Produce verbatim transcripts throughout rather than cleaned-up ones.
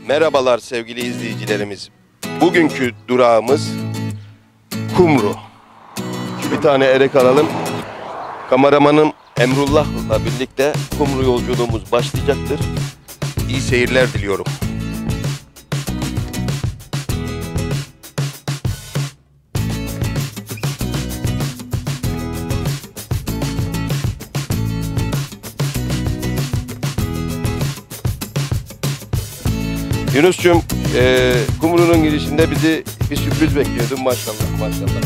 Merhabalar sevgili izleyicilerimiz. Bugünkü durağımız Kumru. Bir tane erek alalım. Kameramanım Emrullah'la birlikte Kumru yolculuğumuz başlayacaktır. İyi seyirler diliyorum. Yunus'cum, e, Kumru'nun girişinde bizi bir sürpriz bekliyordu. Maşallah, maşallah.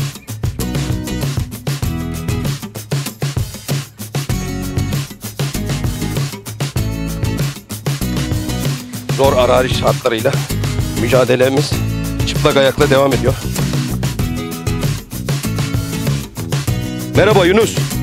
Zor arazi şartlarıyla mücadelemiz çıplak ayakla devam ediyor. Merhaba Yunus.